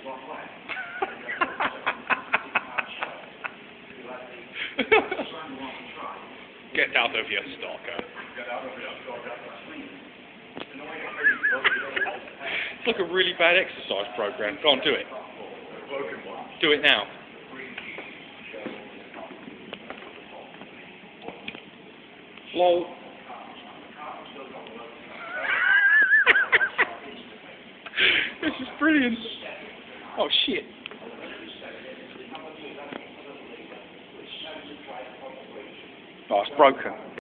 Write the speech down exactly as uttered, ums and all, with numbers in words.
Get out of here, stalker. It's like a really bad exercise program. Go on, do it. Do it now. Lol. This is brilliant. Oh shit. Oh, it's broken.